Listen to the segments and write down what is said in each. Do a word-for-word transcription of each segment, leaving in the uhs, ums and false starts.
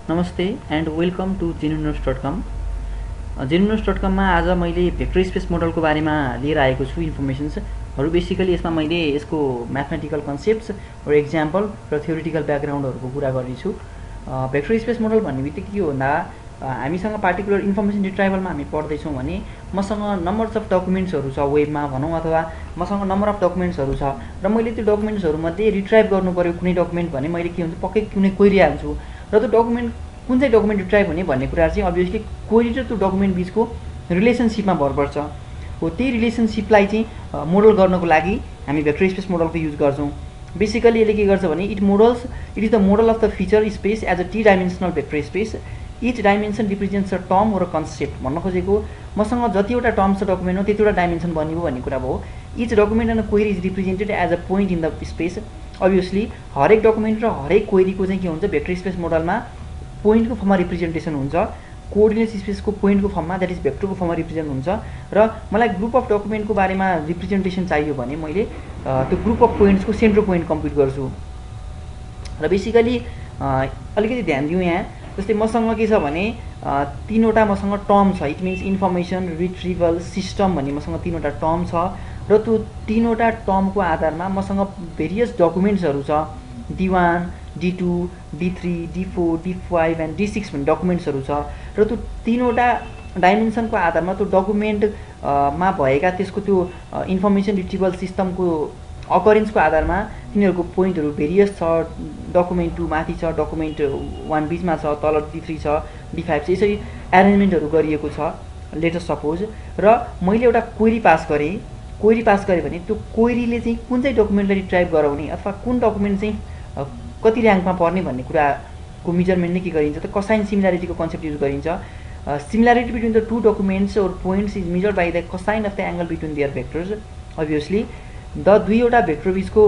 नमस्ते and welcome to Genunotes dot com. Genunotes dot कममा आज मैले भेक्टर स्पेस मोडलको बारेमा लिएर आएको छु इन्फर्मेसन्सहरू। बेसिकली यसमा मैले यसको म्याथमेटिकल कन्सेप्ट्स र एक्जाम्पल र थ्योरिटिकल ब्याकग्राउन्डहरूको कुरा गर्नेछु। भेक्टर स्पेस मोडल भन्ने बित्तिकै के हो भन्दा हामीसँग पार्टिकुलर इन्फर्मेसन रिट्राइभलमा हामी पढ्दैछौँ भने मसँग नम्बर्स अफ डकुमेन्ट्सहरू छ वेबमा भनौँ, अथवा मसँग नम्बर अफ डकुमेन्ट्सहरू छ र मैले त्यो डकुमेन्ट्सहरूमध्ये रिट्राइभ गर्नु पऱ्यो कुनै डकुमेन्ट भने मैले के हुन्छ पक्कै कुनै क्वेरी हाल्छु र त्यो डकुमेन्ट कुन चाहिँ डकुमेन्ट रिट्राइभ हुने भन्ने कुरा चाहिँ अभियसली क्वेरी र त्यो डकुमेन्ट बिचको रिलेसनसिपमा भर पर्छ। हो त्यही रिलेसनसिपलाई चाहिँ मोडल गर्नको लागि हामी भेक्टर स्पेस मोडलको युज गर्छौँ। बेसिकली यसले के गर्छ भने it models it is the model of the feature space as a T dimensional vector space. Each dimension represents a term र कन्सेप्ट। भन्न खोजेको मसँग जतिवटा टर्म छ डकुमेन्ट हो त्यतिवटा डाइमेन्सन बनियो भन्ने कुरा भयो। Each document and query is represented as a point in the space. Obviously हरेक डकुमेन्ट र हरेक क्वेरीको चाहिँ के हुन्छ भेक्टर स्पेस मोडलमा पोइन्टको फर्ममा रिप्रेजेन्टेसन हुन्छ, कोअर्डिनेट स्पेसको पोइन्टको फर्ममा द्याट इज भेक्टरको फर्ममा रिप्रेजेन्ट हुन्छ। र मलाई ग्रुप अफ डकुमेन्टको बारेमा रिप्रेजेन्टेसन चाहियो भने मैले त्यो ग्रुप अफ पोइन्ट्सको सेन्टर पोइन्ट कम्प्युट गर्छु। र बेसिकली अलिकति ध्यान दिउँ यहाँ, जस्तै मसँग के छ भने तीनवटा मसँग टर्म छ। It means information, retrieval, system भन्ने मसँग तीनवटा टर्म छ र त्यो तीनवटा टर्मको आधारमा मसँग भेरियस डकुमेन्ट्सहरू छ। D one, D two, D three, D four, D five and D six भन्ने डकुमेन्ट्सहरू छ र त्यो तीनवटा डाइमेन्सनको आधारमा त्यो डकुमेन्टमा भएका त्यसको त्यो इन्फर्मेसन रिट्रिभल सिस्टमको अकरेन्सको आधारमा तिनीहरूको पोइन्टहरू भेरियस छ। डकुमेन्ट टू माथि छ, डकुमेन्ट वान बिचमा छ, तल डी थ्री छ, डी फाइभ छ, यसरी एरेन्जमेन्टहरू गरिएको छ लेटेस्ट सपोज। र मैले एउटा क्वेरी पास गरेँ क्वेरी पास गरेँ भने त्यो क्वेरीले चाहिँ कुन चाहिँ डकुमेन्टलाई रिट्राइभ गराउने अथवा कुन डकुमेन्ट चाहिँ कति ऱ्याङ्कमा पर्ने भन्ने कुराको मेजरमेन्ट नै के गरिन्छ त कसाइन सिमिल्यारिटीको कन्सेप्ट युज गरिन्छ। Similarity between the two documents or points is measured by the cosine of the angle between their vectors. Obviously the दुईवटा भेक्टर बिचको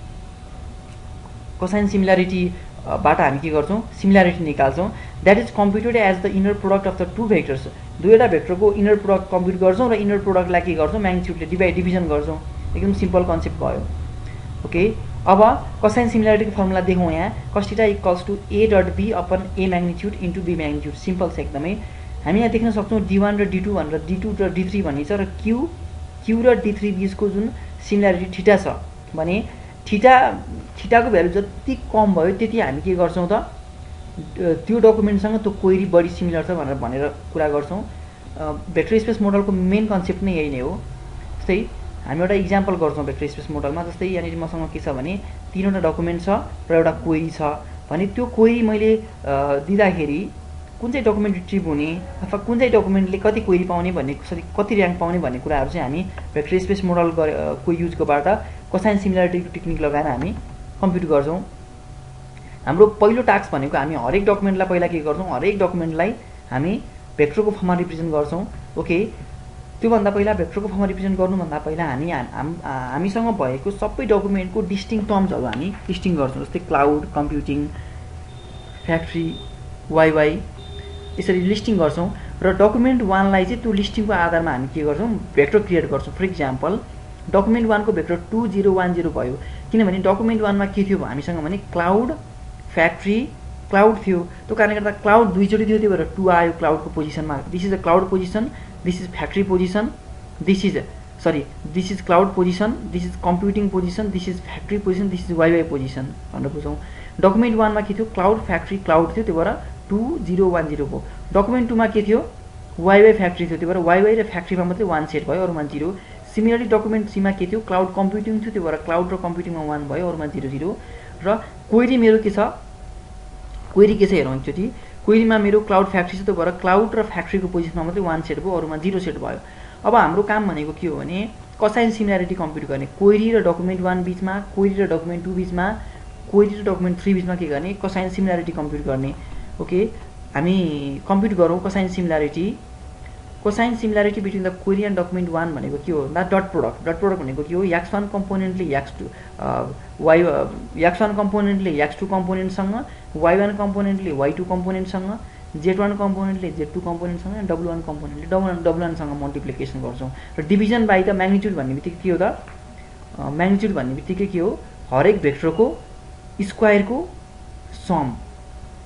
कसाइन सिमिल्यारिटीबाट हामी के गर्छौँ सिमिल्यारिटी निकाल्छौँ। That is computed as the inner product of the two vectors. दुईवटा भेक्टरको inner product कम्प्युट गर्छौँ र इनर प्रोडक्टलाई के गर्छौँ म्याग्निट्युडले डिभाइड डिभिजन गर्छौँ। एकदम सिम्पल कन्सेप्ट भयो। ओके, अब कसाइन सिमिल्यारिटीको फर्मुला देखौँ यहाँ। Cos theta equals to A dot B upon A magnitude into B magnitude. Simple छ एकदमै। हामी यहाँ देख्न सक्छौँ डी वान र डी टू भनेर डी टू र डी थ्री भन्ने छ र क्यू क्यू र डी थ्री बिचको जुन सिमिल्यारिटी थीटा छ भने थीटा थीटाको भ्यालु जति कम भयो त्यति हामी के गर्छौँ त त्यो डकुमेन्टसँग त्यो क्वेरी बढी सिमिलर छ भनेर भनेर कुरा गर्छौँ। भेक्टर स्पेस मोडलको मेन कन्सेप्ट नै यही नै हो। जस्तै हामी एउटा इक्जाम्पल गर्छौँ भेक्टर स्पेस मोडलमा। जस्तै यहाँनिर मसँग के छ भने तीनवटा डकुमेन्ट छ र एउटा क्वेरी छ भने त्यो क्वेरी मैले दिँदाखेरि कुन चाहिँ डकुमेन्ट रिट्रिभ हुने अथवा कुन चाहिँ डकुमेन्टले कति क्वेरी पाउने भन्ने कति ऱ्याङ्क पाउने भन्ने कुराहरू चाहिँ हामी भेक्टर स्पेस मोडल को युजकोबाट कसाइन सिमिल्यारिटीको टेक्निक लगाएर हामी कम्प्युट गर्छौँ। हाम्रो पहिलो टास्क भनेको हामी हरेक डकुमेन्टलाई पहिला के गर्छौँ हरेक डकुमेन्टलाई हामी भेक्टरको फर्ममा रिप्रेजेन्ट गर्छौँ। ओके, त्योभन्दा पहिला भेक्टरको फर्ममा रिप्रेजेन्ट गर्नुभन्दा पहिला हामी हामीसँग भएको सबै डकुमेन्टको डिस्टिङ टर्म्सहरू हामी लिस्टिङ गर्छौँ। जस्तै क्लाउड कम्प्युटिङ, फ्याक्ट्री, वाइवाई, यसरी लिस्टिङ गर्छौँ र डकुमेन्ट वानलाई चाहिँ त्यो लिस्टिङको आधारमा हामी के गर्छौँ भेक्टर क्रिएट गर्छौँ। फर इक्जाम्पल डकुमेन्ट वानको vector two zero one zero भयो किनभने डकुमेन्ट वानमा के थियो हामीसँग भने क्लाउड फ्याक्ट्री क्लाउड थियो। त्यो कारणले गर्दा क्लाउड दुईचोटि थियो, त्यही भएर टू आयो क्लाउडको पोजिसनमा। This is a cloud position, this is factory position, this is sorry this is cloud position, this is computing position, this is factory position, this is Wai Wai position भनेर बुझौँ। डकुमेन्ट वानमा के थियो क्लाउड फ्याक्ट्री क्लाउड थियो, त्यही भएर two zero one zero भयो। Document टूमा के थियो वाइवाई फ्याक्ट्री थियो, त्यही भएर वाइवाई र फ्याक्ट्रीमा मात्रै वान सेट भयो, अरूमा जिरो। सिमिलरली डकुमेन्ट थ्रीमा के थियो क्लाउड कम्प्युटिङ थियो, त्यही भएर क्लाउड र कम्प्युटिङमा वान भयो, अरूमा जिरो जिरो। र क्वेरी मेरो के छ क्वेरी के छ हेरौँ एकचोटि। क्वेरीमा मेरो क्लाउड फ्याक्ट्री छ, त्यही भएर क्लाउड र फ्याक्ट्रीको पोजिसनमा मात्रै वान सेट भयो, अरूमा जिरो सेट भयो। अब हाम्रो काम भनेको के हो भने कसाइन सिमिल्यारिटी कम्प्युट गर्ने। क्वेरी र डकुमेन्ट वान बिचमा, क्वेरी र डकुमेन्ट टू बिचमा, क्वेरी र डकुमेन्ट थ्री बिचमा के गर्ने कसाइन सिमिल्यारिटी कम्प्युट गर्ने। ओके, हामी कम्प्युट गरौँ cosine similarity. Cosine similarity between the query and document one भनेको के हो भन्दा डट प्रोडक्ट। डट प्रोडक्ट भनेको के हो एक्स वान कम्पोनेन्टले X two Y X one कम्पोनेन्टले एक्स टू कम्पोनेन्टसँग, वाइ वान कम्पोनेन्टले वाइ टू कम्पोनेन्टसँग, जेड वान कम्पोनेन्टले जेड टू कम्पोनेन्टसँग, एन्ड डब्लु वान कम्पोनेन्टले डब्लु वान डब्लु वानसँग मल्टिप्लिकेसन गर्छौँ। र डिभिजन बाई द म्याग्निट्युड भन्ने बित्तिकै के हो त म्याग्निट्युड भन्ने बित्तिकै के हो हरेक भेक्टरको स्क्वायरको सम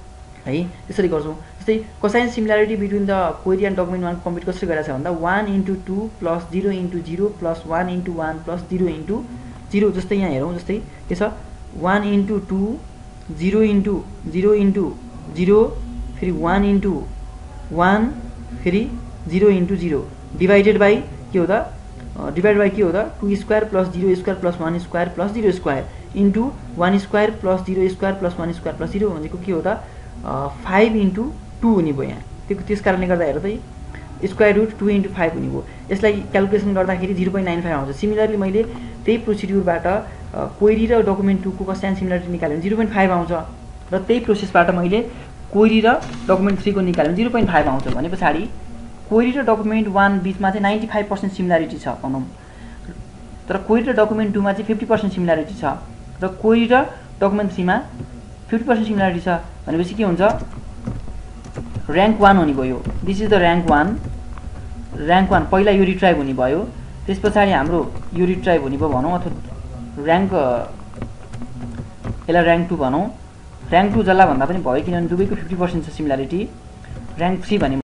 है त्यसरी गर्छौँ। जस्तै cosine similarity between the query and document one compute कसरी गरेको छ भन्दा one into two plus zero into zero plus one into one plus zero into zero. जस्तै यहाँ हेरौँ, जस्तै के छ one into two zero into zero into zero फेरि वान इन्टु वान फेरि zero into zero divided by के हो त डिभाइड बाई के हो त two square plus zero square plus one square plus zero square into one square plus zero square plus one square plus zero भनेको के हो त फाइभ इन्टु टू हुने भयो। यहाँ त्यो त्यस कारणले गर्दा हेर त square root two into five हुने भयो। यसलाई क्यालकुलेसन गर्दाखेरि जिरो पोइन्ट नाइन फाइभ आउँछ। सिमिलरली मैले त्यही प्रोसिड्युरबाट क्वेरी र डकुमेन्ट टूको कोसाइन सिमिलरिटी निकाल्यो भने जिरो पोइन्ट फाइभ आउँछ र त्यही प्रोसेसबाट मैले क्वेरी र डकुमेन्ट थ्रीको निकाल्यो भने जिरो पोइन्ट फाइभ आउँछ। भने पछाडि क्वेरी र डकुमेन्ट वान बिचमा चाहिँ नाइन्टी फाइभ पर्सेन्ट सिमिलारिटी छ भनौँ, तर क्वेरी र डकुमेन्ट टूमा चाहिँ फिफ्टी पर्सेन्ट सिमिलारिटी छ र क्वेरी र डकुमेन्ट थ्रीमा फिफ्टी पर्सेन्ट सिमिलारिटी छ। भनेपछि के हुन्छ ऱ्याङ्क वान हुने भयो। This is the rank one rank one पहिला यो रिट्राइभ हुने भयो, त्यस पछाडि हाम्रो यो रिट्राइभ हुने भयो भनौँ, अथवा ऱ्याङ्क यसलाई ऱ्याङ्क टू भनौँ। ऱ्याङ्क टू जसलाई भन्दा पनि भयो किनभने दुवैको फिफ्टी पर्सेन्ट छ सिमिलारिटी। ऱ्याङ्क थ्री भने